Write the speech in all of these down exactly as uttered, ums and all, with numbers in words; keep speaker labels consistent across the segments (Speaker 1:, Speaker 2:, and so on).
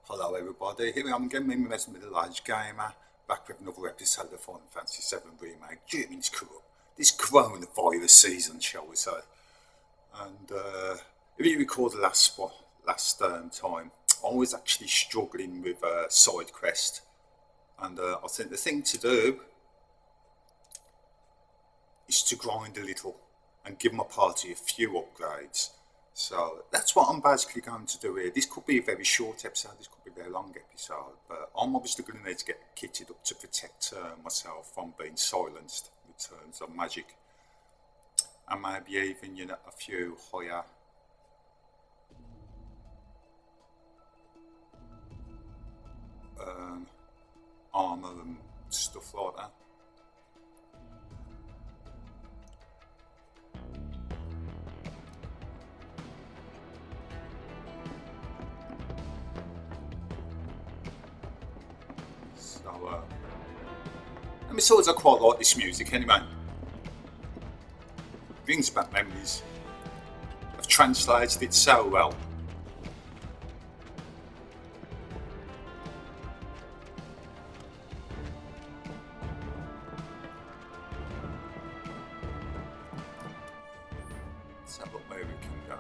Speaker 1: Hello everybody, here I am again, me Middle Age Gamer, back with another episode of Final Fantasy seven Remake, During this coronavirus season, shall we say. And uh, if you recall the last spot, last um, time, I was actually struggling with a uh, side quest. And uh, I think the thing to do is to grind a little and give my party a few upgrades. So that's what I'm basically going to do here. This could be a very short episode, this could be a very long episode, but I'm obviously going to need to get kitted up to protect uh, myself from being silenced in terms of magic. And maybe even, you know, a few higher um, armour and stuff like that. So, uh, and besides, I quite like this music anyway. Brings back memories. I've translated it so well. Let's have a look where we can go.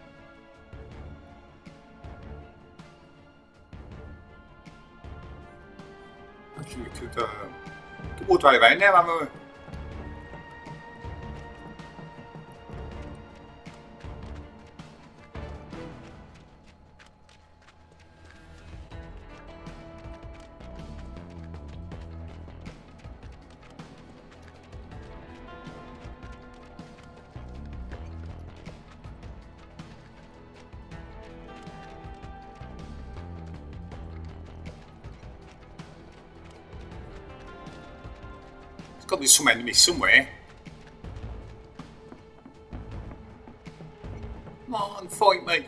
Speaker 1: Actually, we could uh, go all the way around now, haven't we? Got to be some enemies somewhere. Come on, fight me.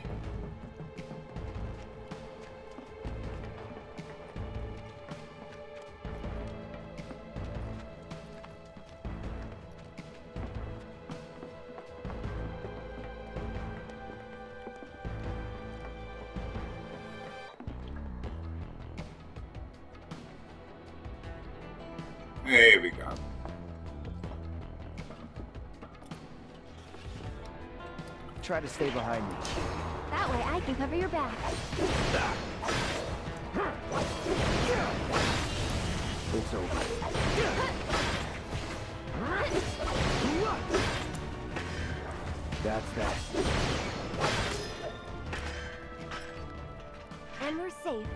Speaker 1: There we go.
Speaker 2: Try to stay behind me.
Speaker 3: That way I can cover your back.
Speaker 2: It's over. That's that.
Speaker 3: And we're safe.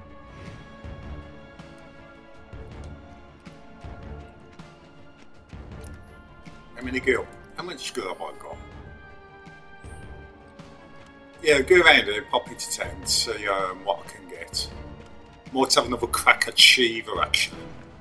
Speaker 1: How many girl? How much skill have I got? Yeah, go around here, pop into town, see um, what I can get. Might have another crack at Shiva, actually.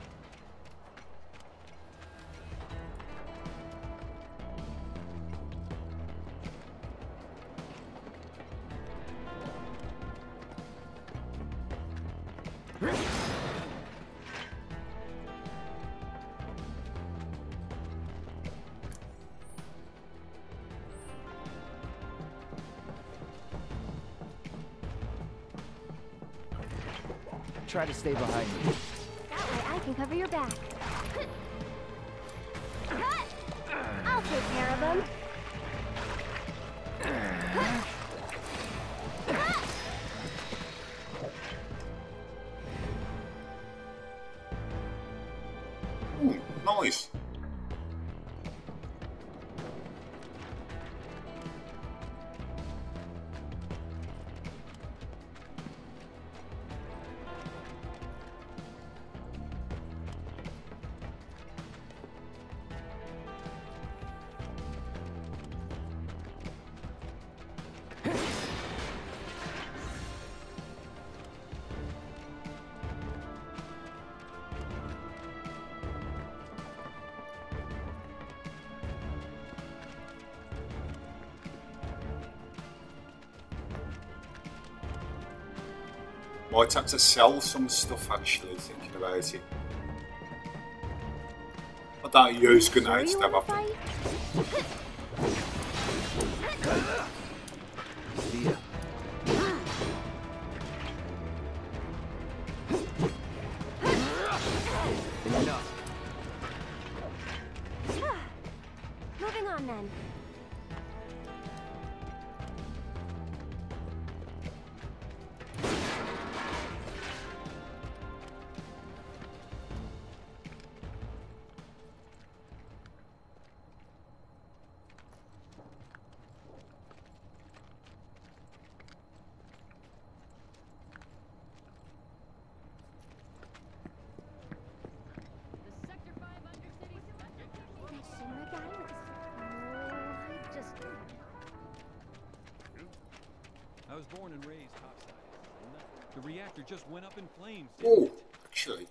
Speaker 2: Try to stay behind me.
Speaker 3: That way I can cover your back. I'll take care of them.
Speaker 1: Ooh, nice. Might have to sell some stuff actually, thinking about it. I don't use grenades that often.
Speaker 2: See ya.
Speaker 4: The reactor just went up in flames.
Speaker 1: Oh, actually.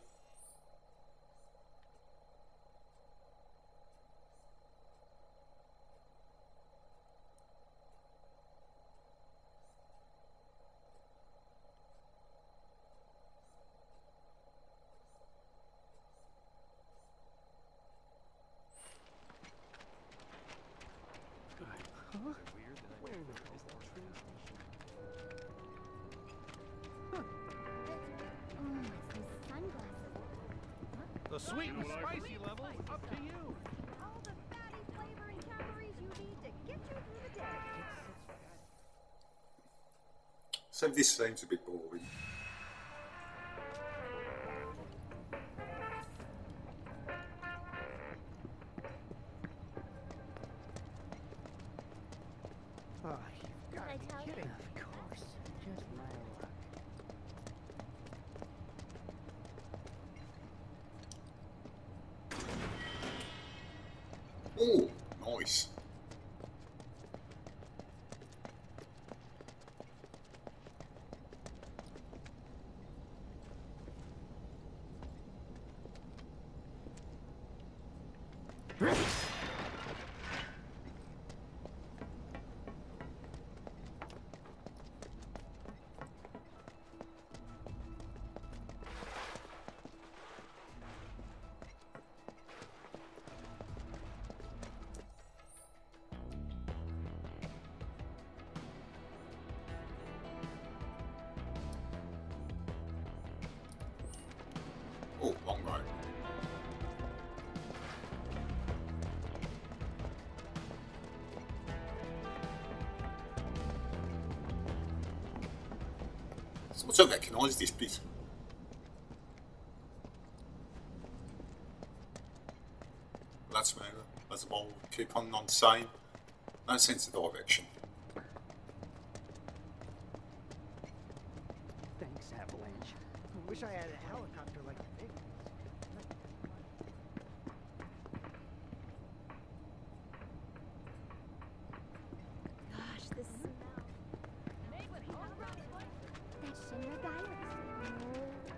Speaker 4: The sweet and spicy level, up to you.
Speaker 3: All the fatty flavoring calories you need to get you through the day.
Speaker 1: So this seems a bit boring.
Speaker 2: Oh, you've got
Speaker 3: Did I
Speaker 2: to
Speaker 3: tell
Speaker 2: be
Speaker 3: you?
Speaker 2: kidding. Of course. Just my luck.
Speaker 1: Oh, nice. Oh, wrong road. Sort of recognise this bit. That's me. That's the ball. Keep on non sane. No sense of direction.
Speaker 2: Thanks, Avalanche. I wish I had a helicopter like the big ones.
Speaker 3: Gosh, this smell. That Shinra guy looks.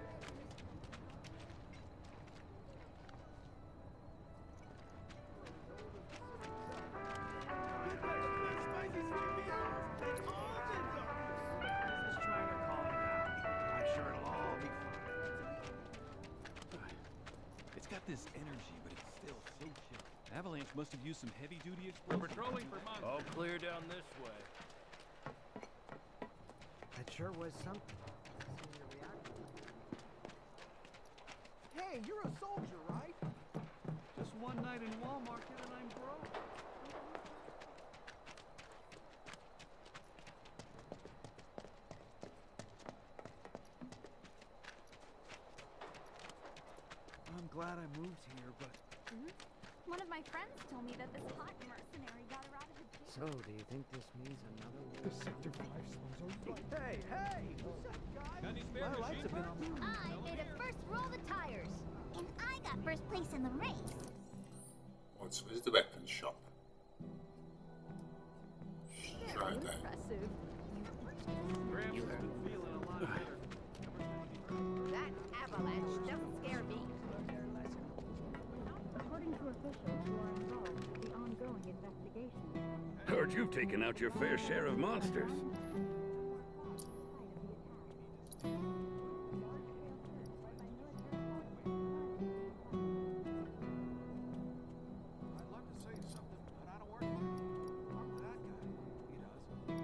Speaker 4: It's got this energy, but it's still so chill. Avalanche must have used some heavy-duty explosives. Patrolling for months.
Speaker 5: All clear down this way.
Speaker 2: That sure was something. Seeing your reaction. Hey, you're a soldier, right?
Speaker 4: Just one night in Walmart and I'm broke. I'm glad I moved here, but
Speaker 3: One of my friends told me that this hot mercenary got her out of the jail.
Speaker 2: So, do you think this means another war? Sector five slums are Hey, hey! What's up, guys?
Speaker 4: got any spare
Speaker 2: My lights
Speaker 4: machine
Speaker 2: have been
Speaker 4: parts?
Speaker 2: on.
Speaker 3: I made it first roll the tires. And I got first place in the race.
Speaker 1: What's where's the weapons shop?
Speaker 3: Very
Speaker 1: Try that.
Speaker 3: impressive.
Speaker 4: Gramps has been feeling a lot better.
Speaker 6: That avalanche doesn't scare me.
Speaker 7: According to officials who are involved with the ongoing investigation,
Speaker 5: Heard you've taken out your fair share of monsters.
Speaker 4: I'd love to say something, but I don't work here. Talk to that guy. He does.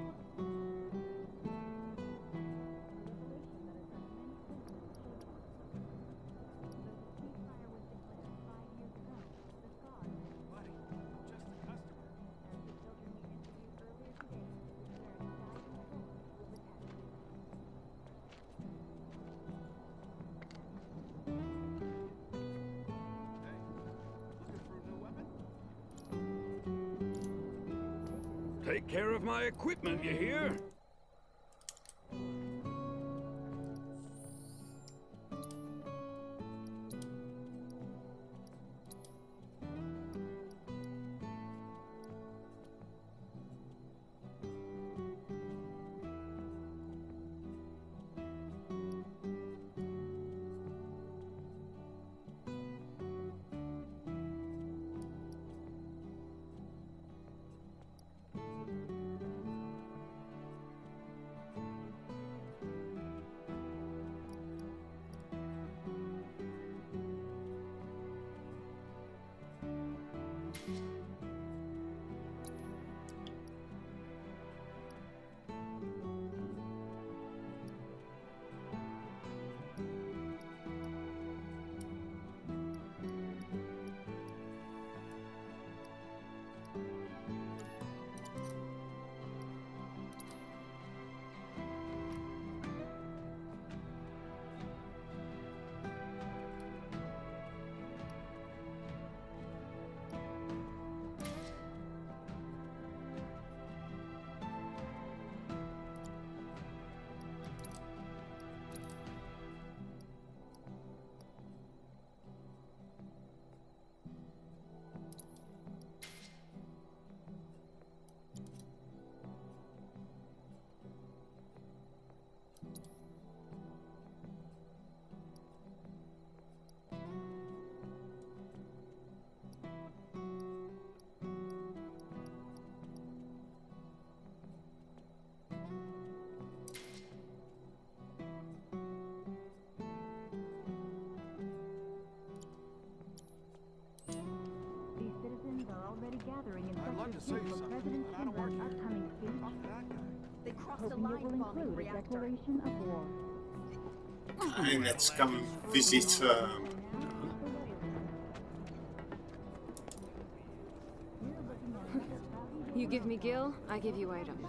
Speaker 4: Buddy, I'm just a customer. Hey, looking for a new weapon?
Speaker 5: Take care of my equipment, you hear?
Speaker 2: wanted to say something,
Speaker 7: President
Speaker 2: but I don't
Speaker 7: Schindler's
Speaker 2: want to.
Speaker 7: upcoming speech,
Speaker 2: Talk to that guy.
Speaker 6: They crossed the
Speaker 7: hoping it
Speaker 6: line
Speaker 7: will
Speaker 6: bombing
Speaker 7: include a
Speaker 6: reactor.
Speaker 7: declaration of war.
Speaker 1: Hey, let's go and visit. Um,
Speaker 8: You give me Gil, I give you items.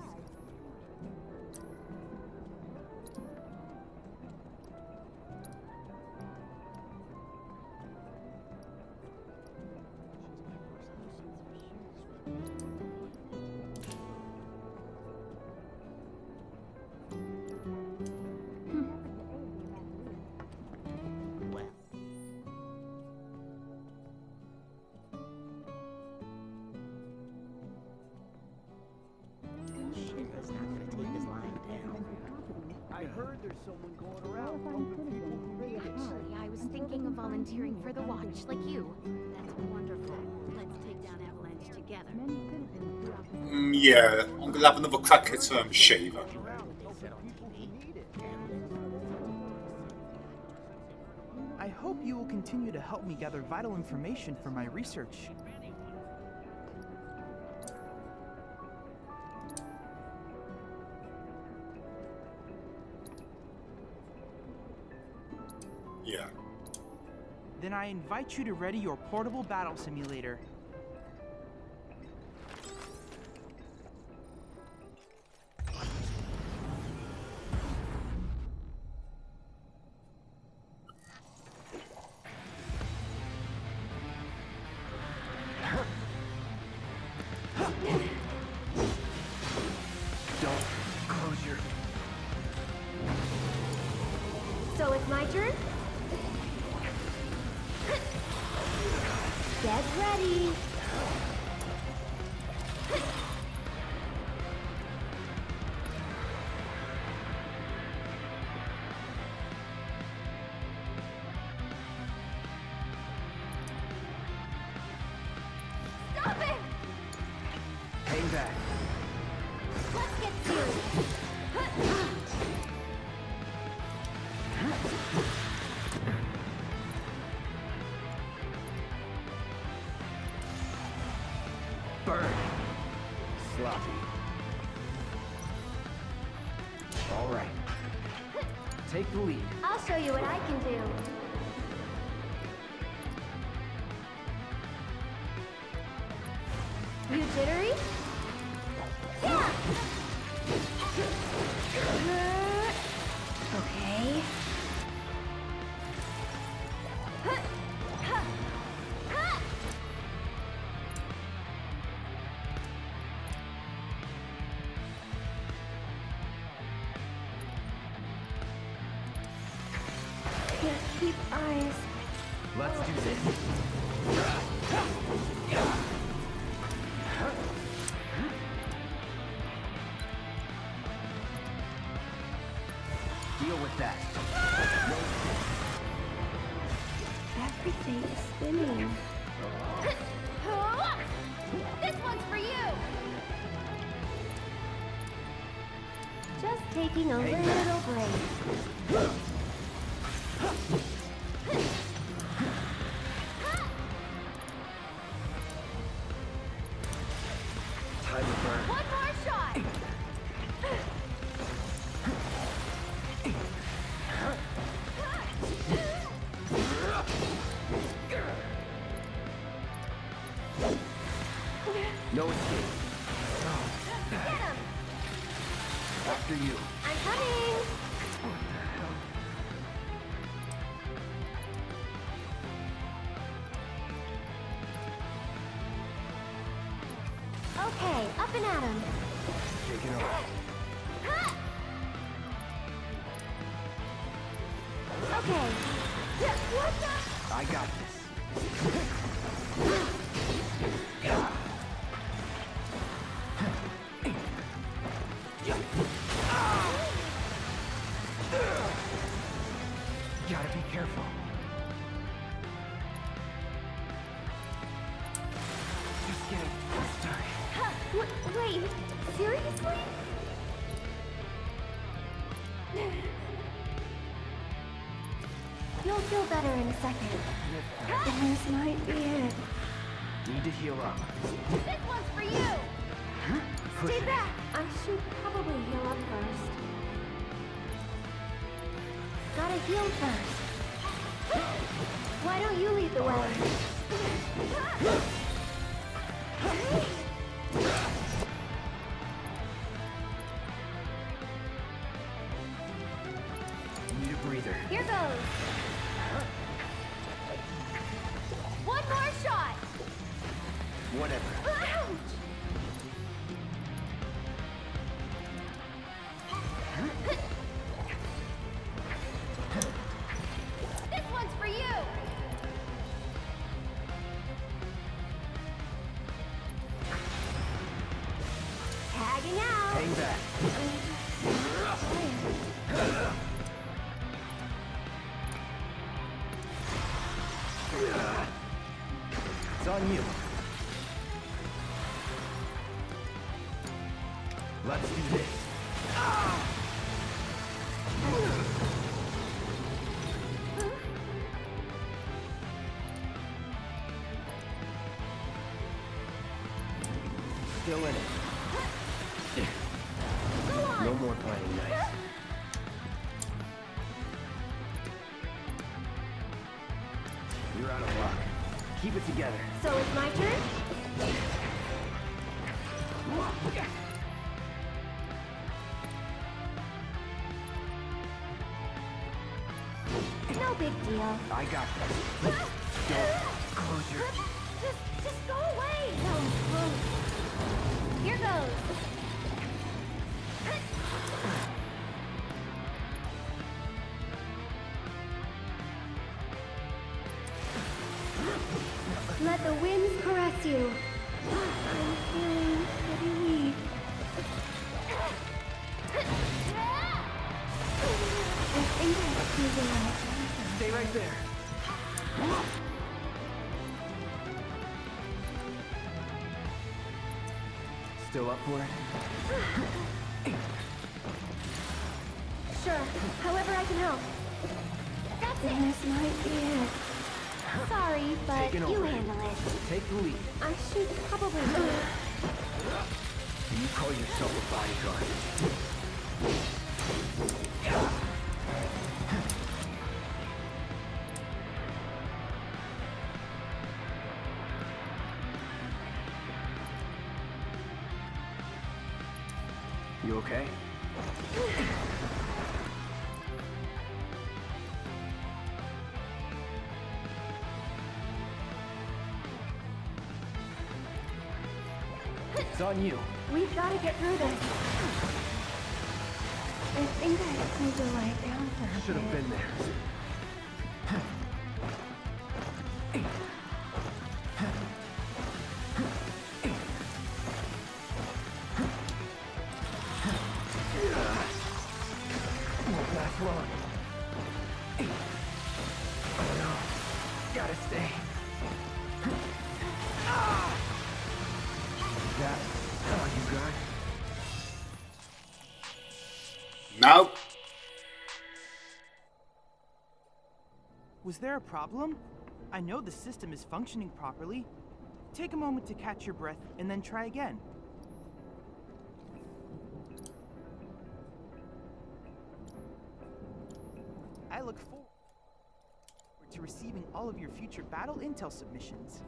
Speaker 2: I heard there's someone going around helping people who need it.
Speaker 3: Actually, I was thinking of volunteering for the watch, like you. That's wonderful. Let's take down Avalanche together.
Speaker 7: Many citizens throughout the
Speaker 1: mm, yeah, I'm gonna have another crack at um, Shiva.
Speaker 9: I hope you will continue to help me gather vital information for my research.
Speaker 1: Yeah.
Speaker 9: Then I invite you to ready your portable battle simulator.
Speaker 2: Don't close your.
Speaker 3: So it's my turn? Get ready. Stop it!
Speaker 2: Hang back.
Speaker 3: Let's get serious.
Speaker 2: Burn. Sloppy. All right. Take the lead.
Speaker 3: I'll show you what I can do. You jittery? Yeah! Okay. Can't keep eyes.
Speaker 2: Let's do this. Deal with that.
Speaker 3: Everything is spinning. This one's for you! Just taking a little break.
Speaker 2: Time to burn.
Speaker 3: One more shot!
Speaker 2: No escape.
Speaker 3: Get him!
Speaker 2: After you.
Speaker 3: I'm coming! Okay, up and at him.
Speaker 2: Taking over.
Speaker 3: Okay. What the?
Speaker 2: I got this. Gotta be careful. Just get it this time.
Speaker 3: Huh, w- wait, seriously? You'll feel better in a second. This might be it.
Speaker 9: Need to heal up.
Speaker 6: This one's for you!
Speaker 9: Push
Speaker 6: Stay
Speaker 9: it.
Speaker 6: back!
Speaker 3: I should probably heal up first. Gotta heal first. Why don't you lead the way?
Speaker 9: Need a breather.
Speaker 6: Here goes! One more shot!
Speaker 9: Whatever.
Speaker 6: Ouch! This one's for you! Tagging out!
Speaker 9: Hang back. It's on you. Let's do this. Still in it. No more playing nice. You're out of luck. Keep it together.
Speaker 6: So it's my turn? No big deal.
Speaker 9: I got this. Don't close your...
Speaker 6: Just, just go away! No, no. Here goes. Let the winds caress you. I'm feeling pretty weak. I think I'm squeezing on it.
Speaker 9: Stay right there. Still up for it?
Speaker 6: Sure, however I can help. That's it. This might be it. Sorry, but
Speaker 9: Taking
Speaker 6: you
Speaker 9: over.
Speaker 6: handle it.
Speaker 9: Take the lead.
Speaker 6: I should probably...
Speaker 9: You call yourself a bodyguard. You okay? It's on you.
Speaker 6: We've got to get through this. I think I just need to lie down for a
Speaker 9: Should have
Speaker 6: bit.
Speaker 9: been there. Won't last long. Oh no. Gotta stay. That's all you got?
Speaker 1: No.
Speaker 9: Was there a problem? I know the system is functioning properly. Take a moment to catch your breath and then try again. I look forward to receiving all of your future battle intel submissions.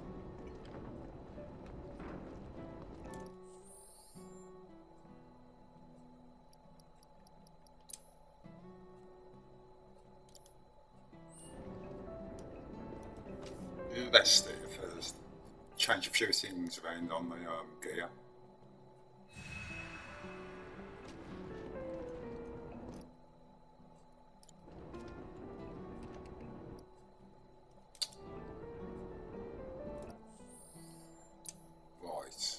Speaker 1: Let's do it first. Change a few things around on the um, gear. Right.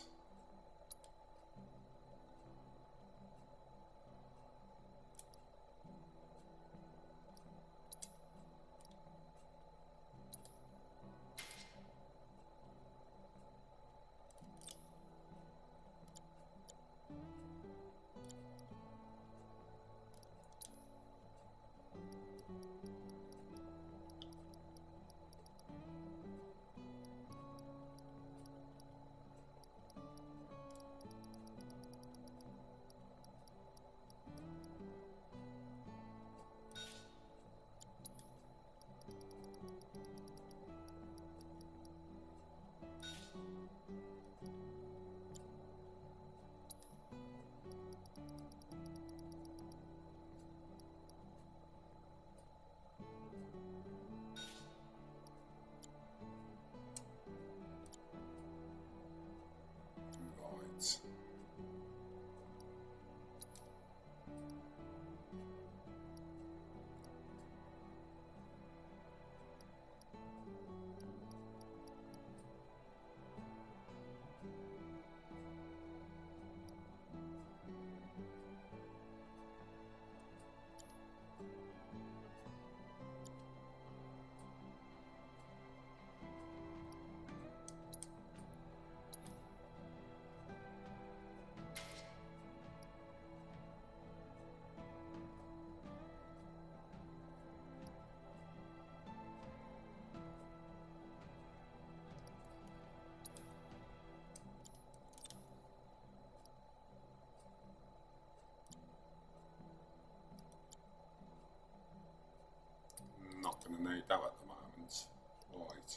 Speaker 1: you go at the moment. Right.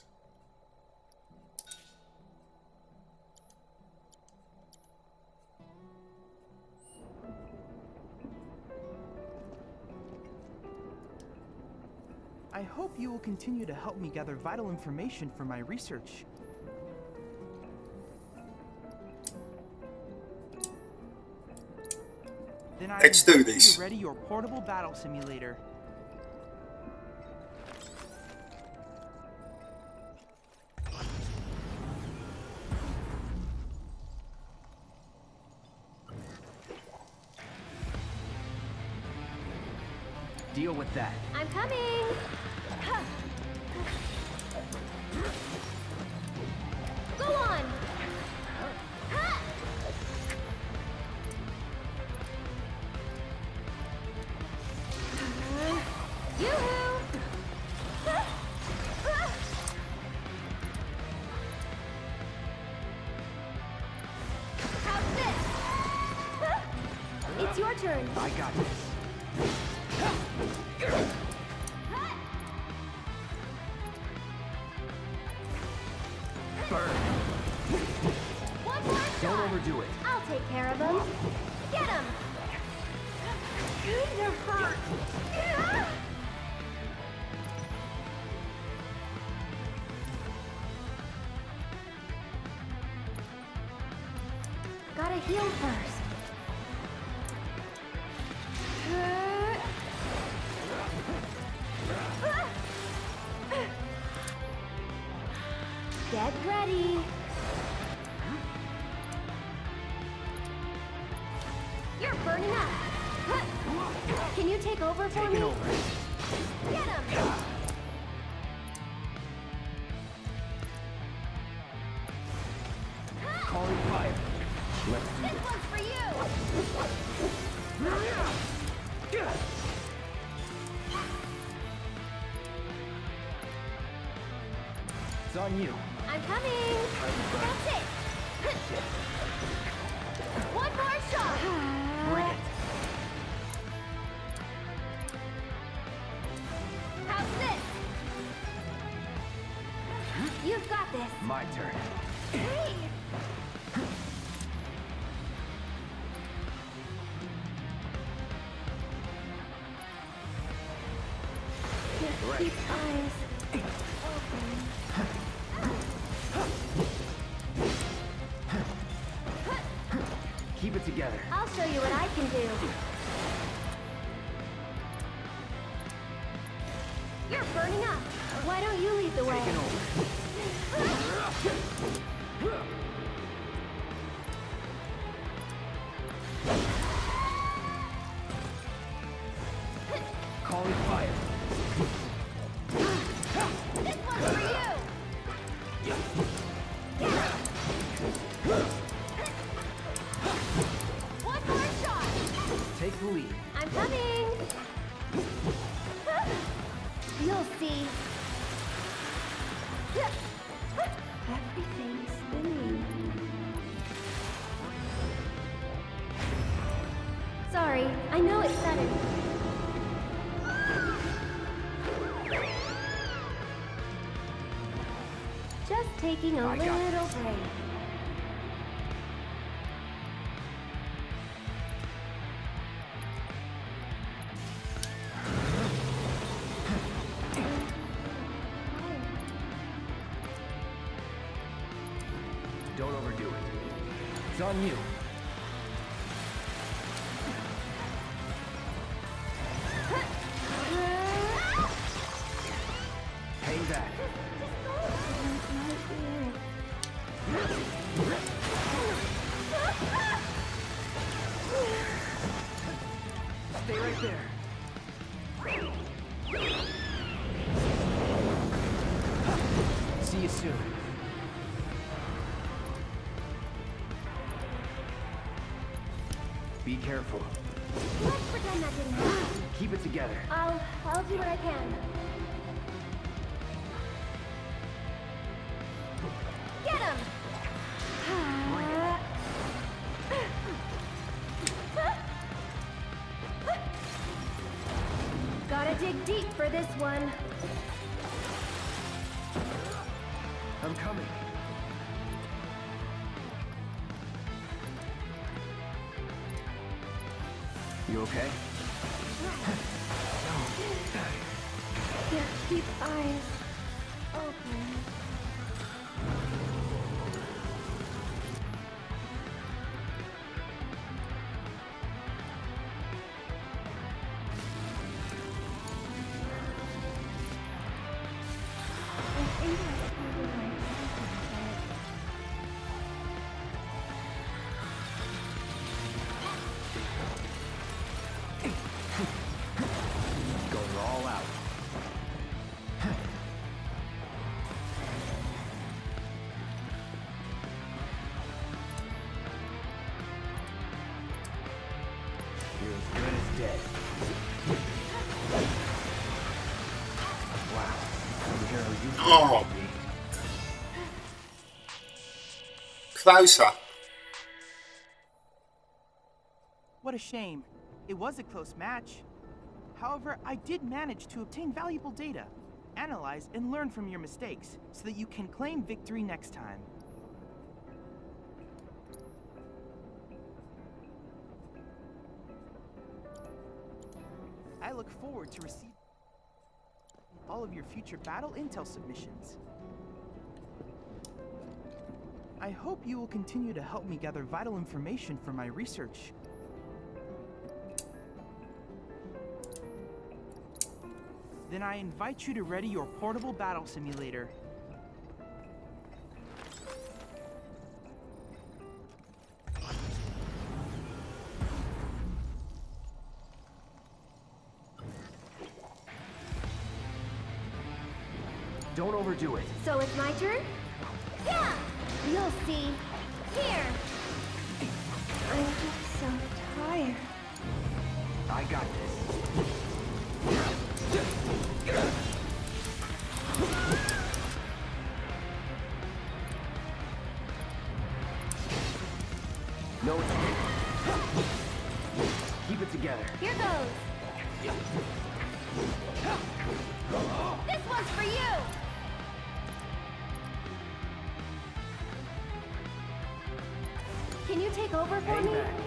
Speaker 9: I hope you will continue to help me gather vital information for my research. Then I
Speaker 1: Let's do
Speaker 9: invite you
Speaker 1: this.
Speaker 9: to ready your portable battle simulator.
Speaker 2: Deal with that.
Speaker 6: I'm coming! Huh. Go on! Huh. Uh, Yoo-hoo! Huh. Huh. How's this? Huh. It's your turn.
Speaker 2: I got this. Burn.
Speaker 6: One more
Speaker 2: Don't
Speaker 6: shot.
Speaker 2: overdo it.
Speaker 6: I'll take care of him. Get him. Kinda hurt. Yeah. Gotta heal first. Get ready. You're burning up. Can you take over for
Speaker 2: Taking
Speaker 6: me?
Speaker 2: over.
Speaker 6: Get him.
Speaker 2: Calling fire. Let's do
Speaker 6: This
Speaker 2: this.
Speaker 6: one's for you.
Speaker 2: It's on you.
Speaker 6: I'm coming. That's it. One more shot.
Speaker 2: Bring it.
Speaker 6: How's this? You've got this.
Speaker 2: My turn.
Speaker 6: Hey.
Speaker 2: Right.
Speaker 6: Keep eyes open.
Speaker 2: Keep it together.
Speaker 6: I'll show you what I can do. You're burning up. Why don't you lead the way?
Speaker 2: Taking over. Calling fire.
Speaker 6: This one's for you. One more shot.
Speaker 2: Take the lead.
Speaker 6: I'm coming. You'll see. Everything's spinning. Sorry, I know it's sudden. Just taking a
Speaker 2: I got
Speaker 6: little break.
Speaker 2: Don't overdo it. It's on you. Hang back. Stay right there. See you soon. Be careful.
Speaker 6: Let's pretend that didn't happen.
Speaker 2: Keep it together.
Speaker 6: I'll, I'll do what I can. Get him! Gotta dig deep for this one.
Speaker 2: I'm coming. You okay?
Speaker 6: Yeah, keep eyes open. I think I covered my
Speaker 2: Going all out. You're as good as dead. Wow. I'm hero you
Speaker 1: Oh.
Speaker 2: be.
Speaker 1: Closer.
Speaker 9: What a shame. It was a close match. However, I did manage to obtain valuable data, analyze and learn from your mistakes, so that you can claim victory next time. I look forward to receiving all of your future battle intel submissions. I hope you will continue to help me gather vital information for my research. Then I invite you to ready your portable battle simulator.
Speaker 2: Don't overdo it.
Speaker 6: So it's my turn? Yeah! You'll see. Here! I'm just so tired.
Speaker 2: I got this. No escape. Keep it together.
Speaker 6: Here goes! This one's for you! Can you take over for
Speaker 2: Hang
Speaker 6: me?
Speaker 2: back.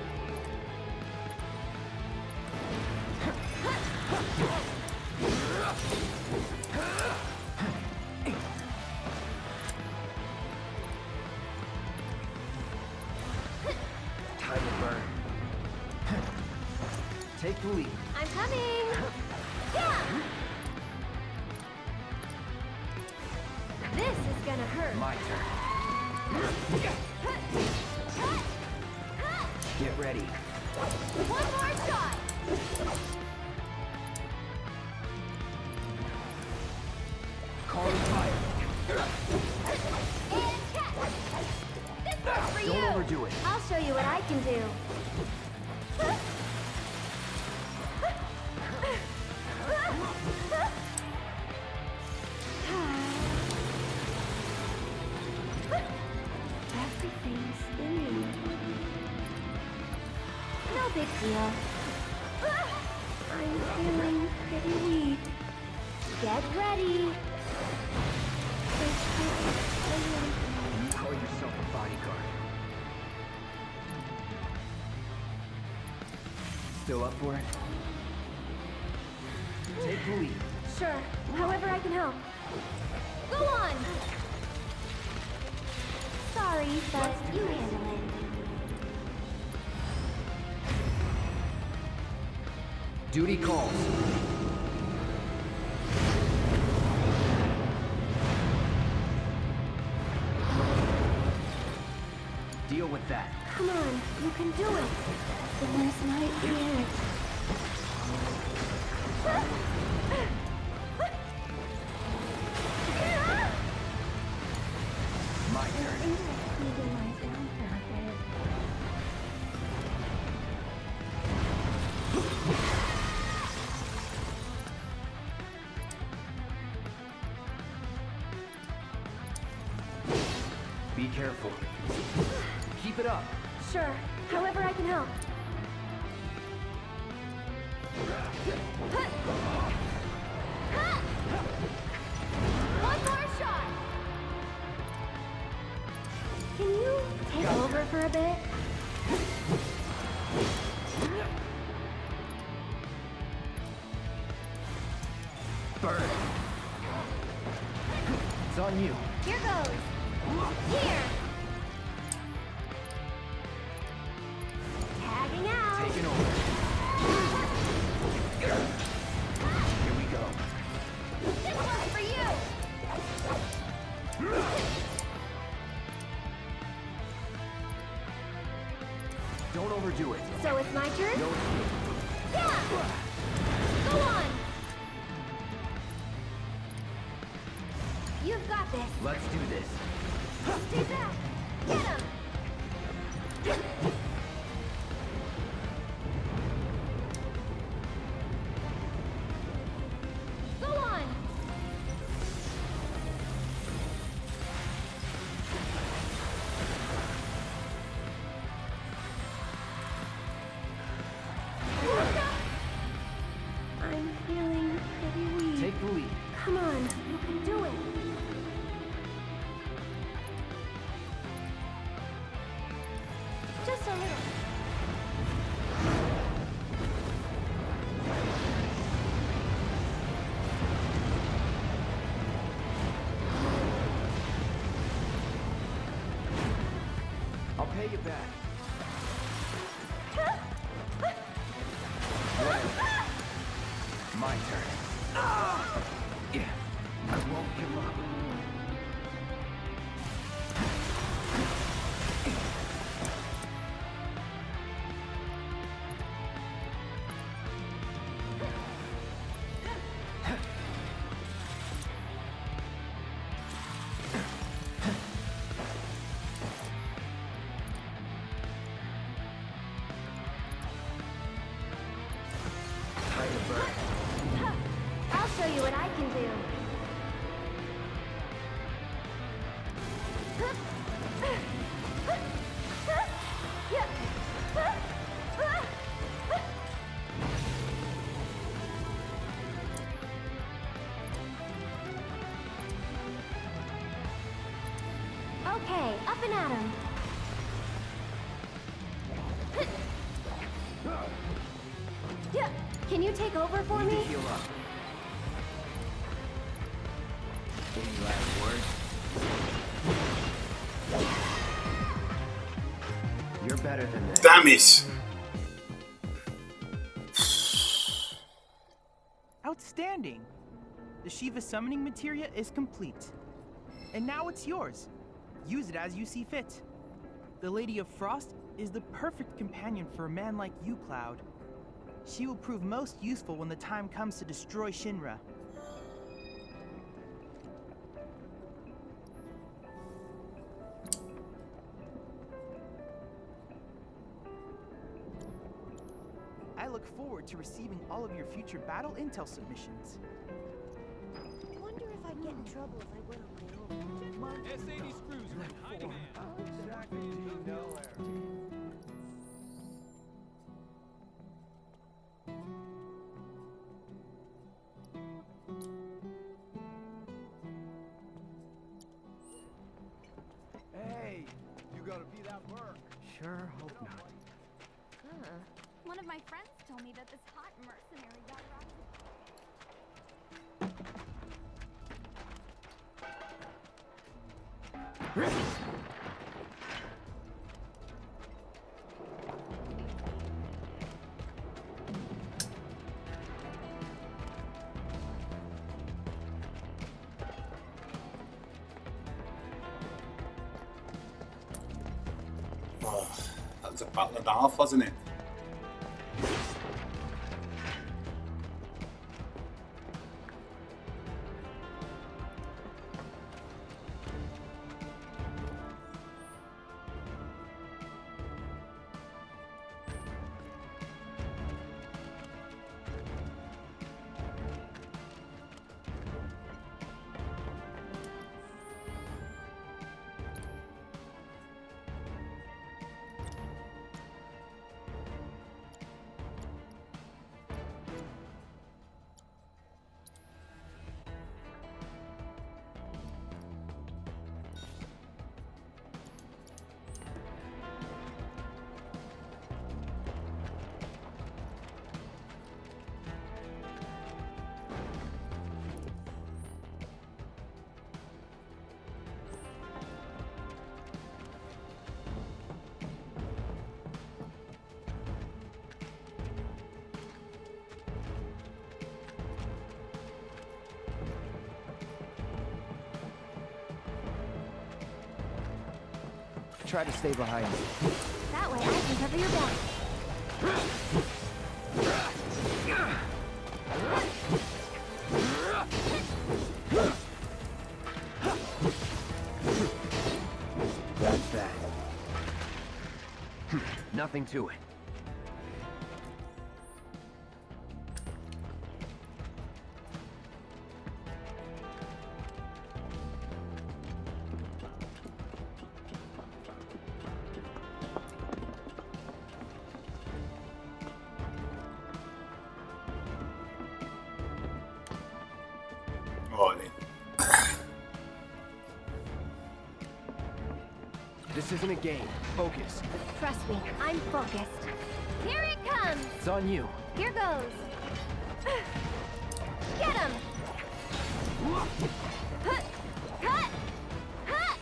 Speaker 2: Time to burn. Take the lead.
Speaker 6: I'm coming! Yeah! This is gonna hurt.
Speaker 2: My turn. Get ready.
Speaker 6: One more shot!
Speaker 2: Calling fire.
Speaker 6: And catch! This one's for
Speaker 2: Don't
Speaker 6: you!
Speaker 2: overdo it.
Speaker 6: I'll show you what I can do. Everything's spinning. No big deal. I'm feeling pretty weak. Get ready.
Speaker 2: You call yourself a bodyguard. Still up for it? Take the lead.
Speaker 6: Sure, however I can help. Go on! Sorry, but you handle it.
Speaker 2: Duty calls. Deal with that.
Speaker 6: Come on, you can do it. This might be it.
Speaker 2: My
Speaker 6: I
Speaker 2: turn.
Speaker 6: think I need to lie down for a bit.
Speaker 2: Be careful. Keep it up.
Speaker 6: Sure, however I can help. One more
Speaker 2: Burn. It's on you.
Speaker 6: Here goes. Here. Tagging out.
Speaker 2: Taking over. Here we go.
Speaker 6: This one's for you.
Speaker 2: Don't overdo it.
Speaker 6: So it's my turn?
Speaker 2: No.
Speaker 6: Yeah! Go on! You've got this.
Speaker 2: Let's do this.
Speaker 6: Stay back! Get him! Go on! I'm feeling pretty weak.
Speaker 2: Take the lead.
Speaker 6: Come on, you can do it. Just a little.
Speaker 2: I'll pay you back. My turn. Yeah, I won't give up. Time to burn.
Speaker 6: I'll show you what I can do. Okay, up and at 'em. Yeah, can you take over for
Speaker 2: Need to
Speaker 6: me?
Speaker 2: heal up. Any last words? You're better than this.
Speaker 1: Damn it!
Speaker 9: Outstanding! The Shiva summoning materia is complete. And now it's yours. Use it as you see fit. The Lady of Frost is the perfect companion for a man like you, Cloud. She will prove most useful when the time comes to destroy Shinra. I look forward to receiving all of your future battle intel submissions.
Speaker 6: I wonder if I'd get in trouble if I went on my own.
Speaker 4: S eighty screws are in high demand.
Speaker 2: Hey, you gotta be that work. Sure hope not.
Speaker 3: Huh. One of my friends told me that this hot mercenary got robbed.
Speaker 1: Oh, that was a battle and a half, wasn't it?
Speaker 2: try to stay behind you.
Speaker 6: That way I can cover your back.
Speaker 2: That's that. Nothing to it.
Speaker 1: Right then.
Speaker 2: This isn't a game. Focus.
Speaker 6: Trust me, I'm focused. Here it comes!
Speaker 2: It's on you.
Speaker 6: Here goes. Get him! Hut! Hut! Hut!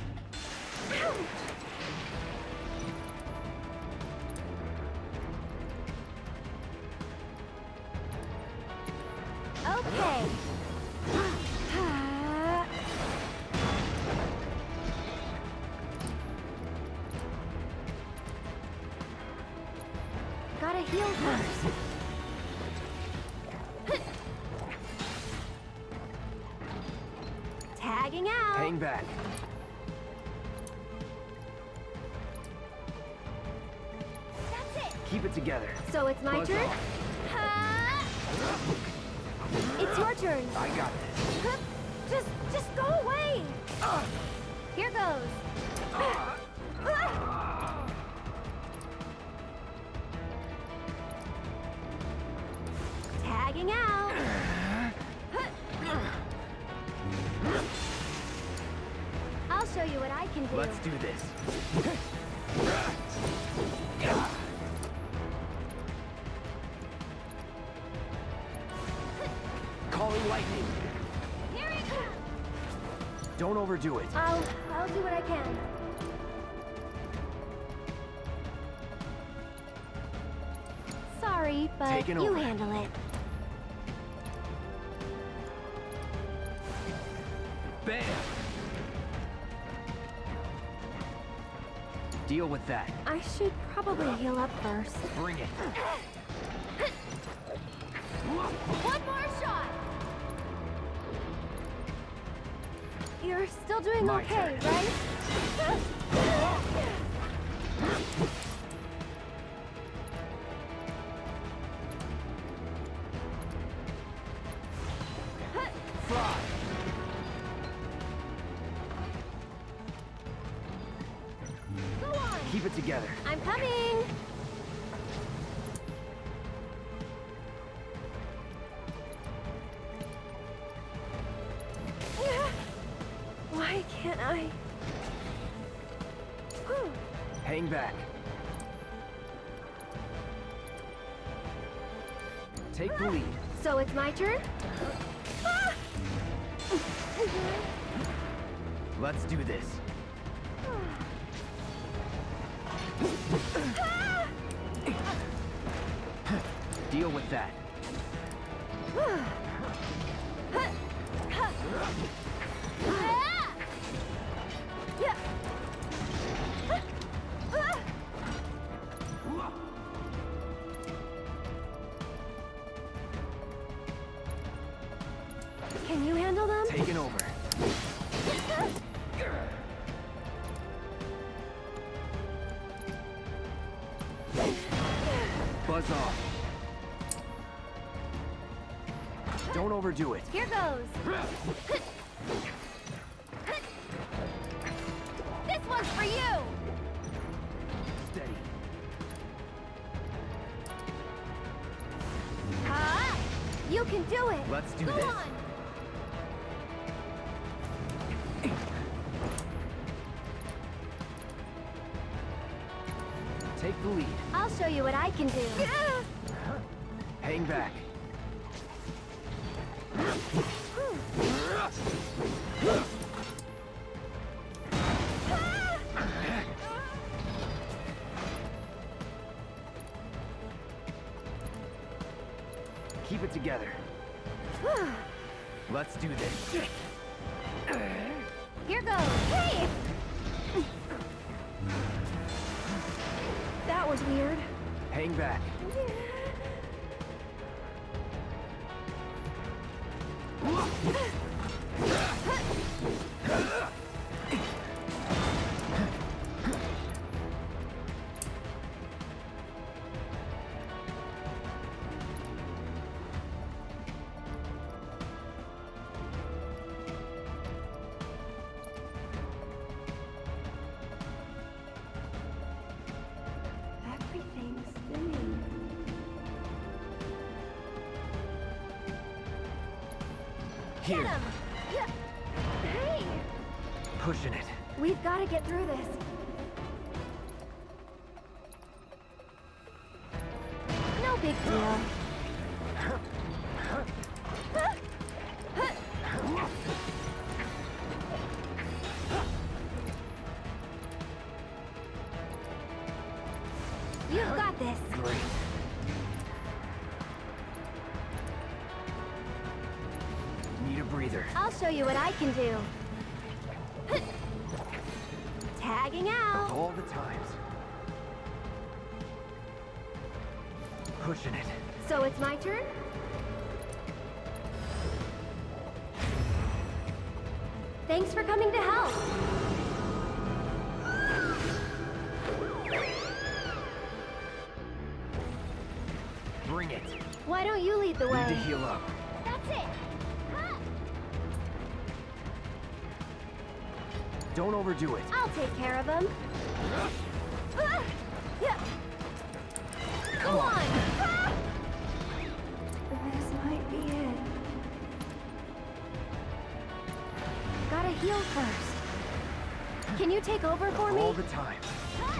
Speaker 6: Okay. Gotta heal first. Tagging out.
Speaker 2: Hang back.
Speaker 6: That's it.
Speaker 2: Keep it together.
Speaker 6: So it's my
Speaker 2: Buzz
Speaker 6: turn?
Speaker 2: off.
Speaker 6: Ha! It's your turn.
Speaker 2: I got this.
Speaker 6: Huh? Just, just go away. Here goes. Tagging out. I'll show you what I can do.
Speaker 2: Let's do this. Calling lightning.
Speaker 6: Here it comes.
Speaker 2: Don't overdo it.
Speaker 6: I'll, I'll do what I can. Sorry, but
Speaker 2: Taking
Speaker 6: you
Speaker 2: over.
Speaker 6: handle it.
Speaker 2: Bam! Deal with that.
Speaker 6: I should probably heal up first.
Speaker 2: Bring it.
Speaker 6: One more shot! You're still doing
Speaker 2: My
Speaker 6: okay,
Speaker 2: turn.
Speaker 6: right?
Speaker 2: Fly.
Speaker 6: Go on!
Speaker 2: Keep it together.
Speaker 6: I'm coming! Why can't I? Whew.
Speaker 2: Hang back. Take the lead.
Speaker 6: So it's my turn? Ah!
Speaker 2: Let's do this. Deal with that.
Speaker 6: Yeah. Can you handle them?
Speaker 2: Taking over. Buzz off. Don't overdo it.
Speaker 6: Here goes. This one's for you.
Speaker 2: Steady.
Speaker 6: Ha! You can do it.
Speaker 2: Let's do
Speaker 6: Go
Speaker 2: this.
Speaker 6: on.
Speaker 2: Take the lead.
Speaker 6: I'll show you what I can do.
Speaker 2: Hang back. Keep it together. Let's do this.
Speaker 6: Here goes. Hey! That was weird.
Speaker 2: Hang back.
Speaker 6: Everything's spinning.
Speaker 2: Here.
Speaker 6: Get him! Yeah. Hey!
Speaker 2: Pushing it.
Speaker 6: We've got to get through this. No big deal. You've got this.
Speaker 2: Great. Need a breather.
Speaker 6: I'll show you what I can do. Tagging out.
Speaker 2: All the times. Pushing it.
Speaker 6: So it's my turn? Thanks for coming to help.
Speaker 2: Bring it.
Speaker 6: Why don't you lead the way?
Speaker 2: Need to heal up.
Speaker 6: That's it. Ha!
Speaker 2: Don't overdo it.
Speaker 6: I'll take care of him. Ah! Yeah. Go on. Ah! This might be it. Gotta heal first. Can you take over for me?
Speaker 2: All the time.
Speaker 6: Ah!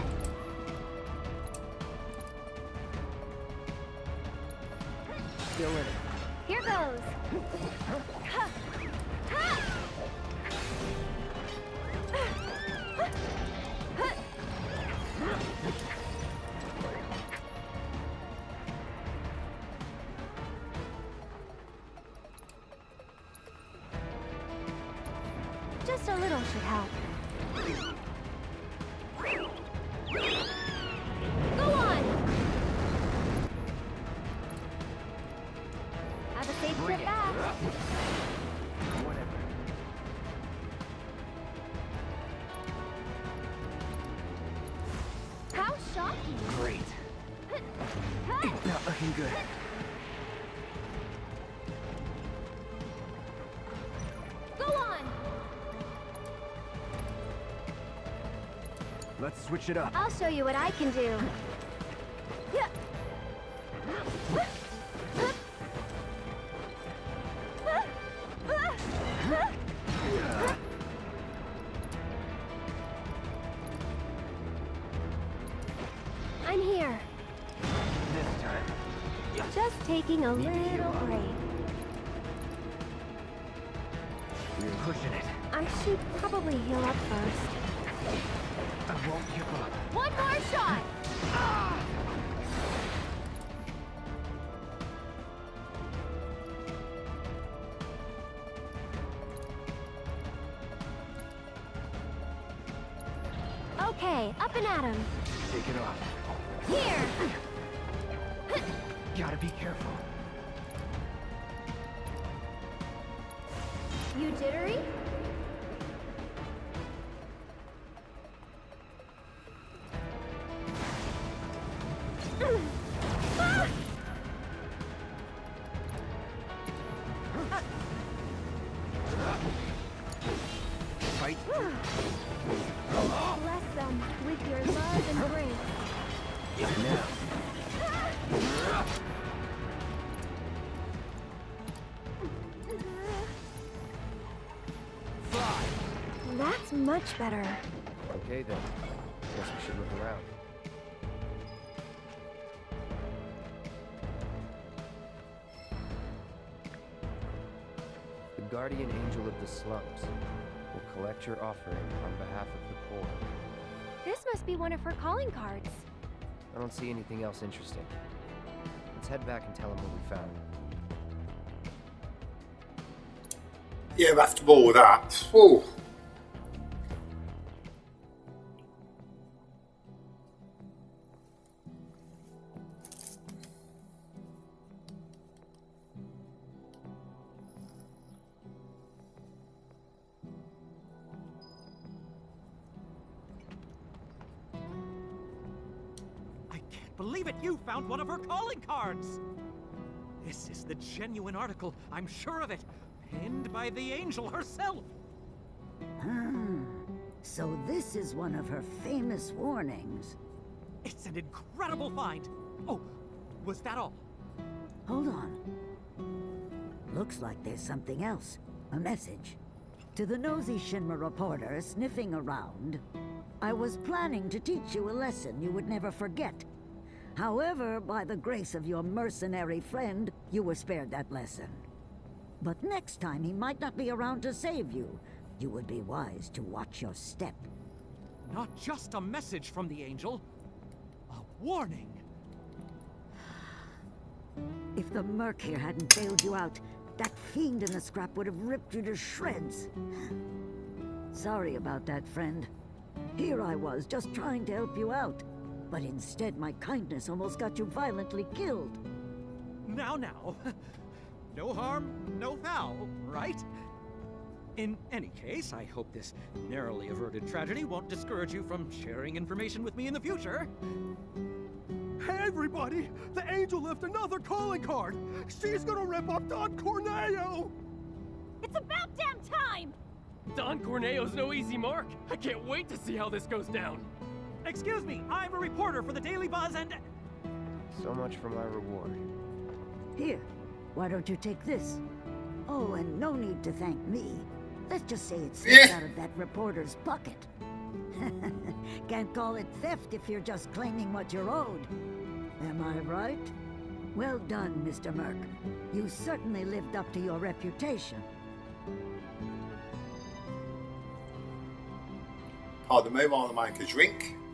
Speaker 2: Still in it.
Speaker 6: Here goes. Ha! Ha! Just a little should help. Go on! Have a safe
Speaker 2: Bring
Speaker 6: trip
Speaker 2: it.
Speaker 6: back.
Speaker 2: Whatever.
Speaker 6: How shocking!
Speaker 2: Great. Not looking good.
Speaker 6: Go on!
Speaker 2: Let's switch it up.
Speaker 6: I'll show you what I can do. Yeah. I'm here.
Speaker 2: This time.
Speaker 6: Just taking a
Speaker 2: Need to heal
Speaker 6: little
Speaker 2: up.
Speaker 6: break.
Speaker 2: You're pushing it.
Speaker 6: I should probably heal up first.
Speaker 2: I won't give up.
Speaker 6: One more shot! Okay, up and at him.
Speaker 2: Take it off.
Speaker 6: Here!
Speaker 2: Gotta be careful.
Speaker 6: You jittery? Ah!
Speaker 2: Fight.
Speaker 6: Bless them with your love and grace.
Speaker 2: Now. Fly.
Speaker 6: That's much better.
Speaker 2: Okay then. Guess we should look around. The guardian angel of the slums will collect your offering on behalf of the poor.
Speaker 6: This must be one of her calling cards.
Speaker 2: I don't see anything else interesting. Let's head back and tell him what we found.
Speaker 1: Yeah, after all that. Oh.
Speaker 2: believe it, you found one of her calling cards! This is the genuine article, I'm sure of it. Penned by the angel herself!
Speaker 10: Ah, so this is one of her famous warnings.
Speaker 2: It's an incredible find! Oh, was that all?
Speaker 10: Hold on. Looks like there's something else. A message. To the nosy Shinra reporter sniffing around, I was planning to teach you a lesson you would never forget. However, by the grace of your mercenary friend, you were spared that lesson. But next time he might not be around to save you. You would be wise to watch your step.
Speaker 2: Not just a message from the angel, a warning.
Speaker 10: If the Merc here hadn't bailed you out, that fiend in the scrap would have ripped you to shreds. Sorry about that, friend. Here I was, just trying to help you out. But instead, my kindness almost got you violently killed.
Speaker 2: Now, now. No harm, no foul, right? In any case, I hope this narrowly averted tragedy won't discourage you from sharing information with me in the future.
Speaker 5: Hey, everybody! The angel left another calling card! She's gonna rip up Don Corneo!
Speaker 3: It's about damn time!
Speaker 11: Don Corneo's no easy mark. I can't wait to see how this goes down.
Speaker 2: Excuse me, I'm a reporter for the Daily Buzz and...
Speaker 12: So much for my reward.
Speaker 10: Here, why don't you take this? Oh, and no need to thank me. Let's just say it slipped out of that reporter's pocket. Can't call it theft if you're just claiming what you're owed. Am I right? Well done, Mister Merc. You certainly lived up to your reputation.
Speaker 1: Pardon me while I make a drink.